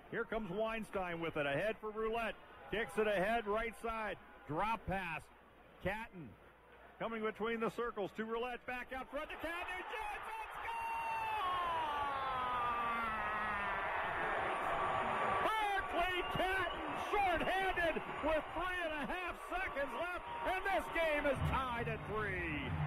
Here comes Weinstein with it. Ahead for Roulette. Kicks it ahead, right side. Drop pass. Catton coming between the circles to Roulette. Back out front to Catton. Berkeley Catton short-handed with 3.5 seconds left, and this game is tied at 3.